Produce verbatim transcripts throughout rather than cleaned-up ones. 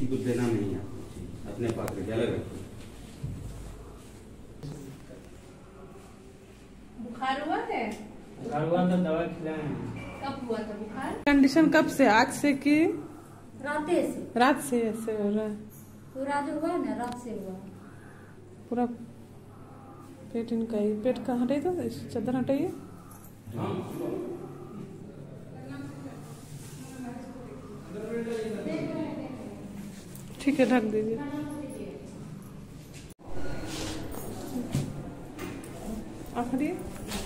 किसी को देना नहीं है, अपने पास रखिए, अलग रखिए। बुखार हुआ है? बुखार हुआ था, दवा खिलाए। कब हुआ था बुखार? कंडीशन कब से? आज से कि रात से? रात से ऐसे हो रहा है। पूरा जो हुआ ना रात से हुआ। पूरा पेट इनका ही। पेट का हटाइए तो चादर हटाइए। ठीक है, ढक दीजिए। आप हटिए।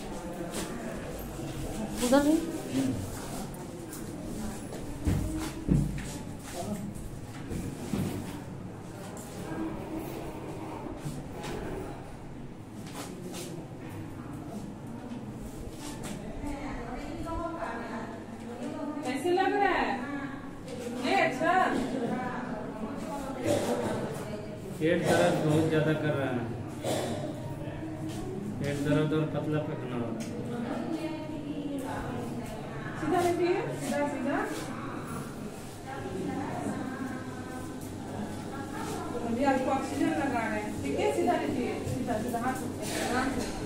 उधर ही कैसे लग रहा है? ये अच्छा। पेट दर्द बहुत ज्यादा कर रहा है। पेट दर्द और पतला पकना हो रहा है। सीधा बैठिए, सीधा सीधा। अभी आपको ऑक्सीजन लगा रहे हैं, ठीक है? सीधा बैठिए, सीधा सीधा, हाथ से आराम से।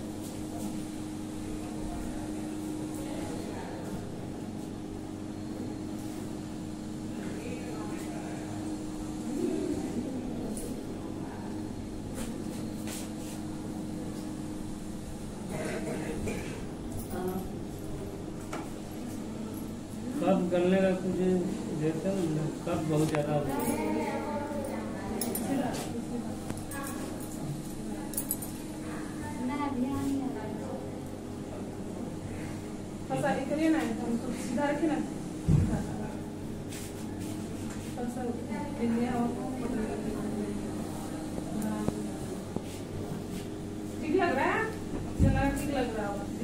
कब गलने का कुछ देते हैं, कब बहुत ज्यादा होता है। करिए ना, सीधा रखिए ना। ठीक लग रहा है? ठीक लग रहा होगा।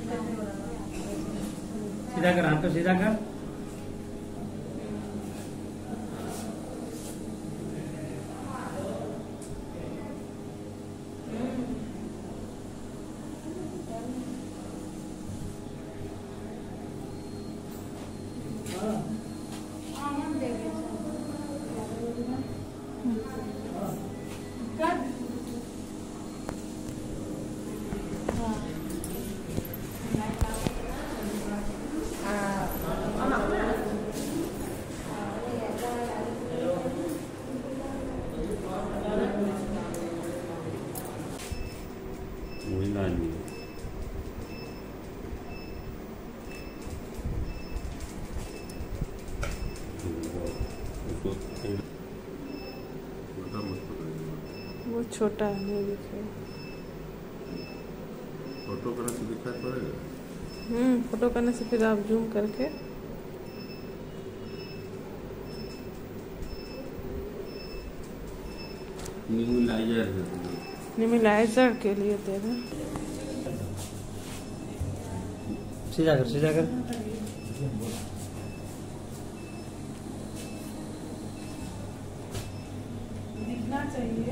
सीधा कर, हाथ तो सीधा कर। वो छोटा है, फोटो करने से दिखाई पड़ेगा। हम्म फोटो करने से फिर आप जूम करके न्यूमिलाइजर न्यूमिलाइजर के लिए दे रहे हैं। सीधा कर, सीधा कर। दिखना चाहिए।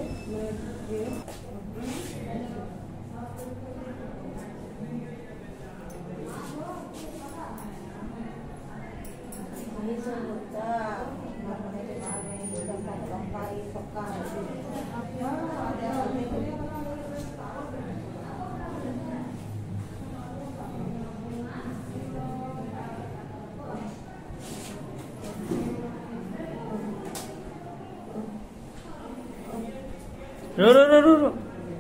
रो रो रो रो रो।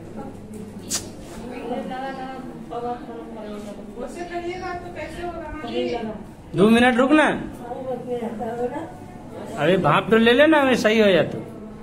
दो मिनट रुक ना, अरे भाप तो ले लेना, अभी सही हो जाता।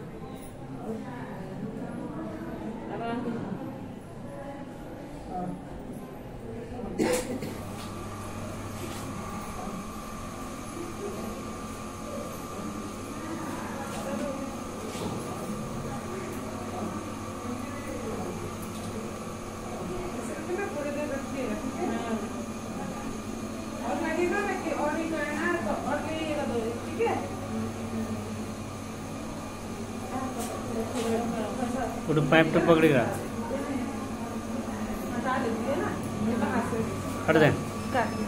वो पाइप तो पकड़ेगा, हट दे।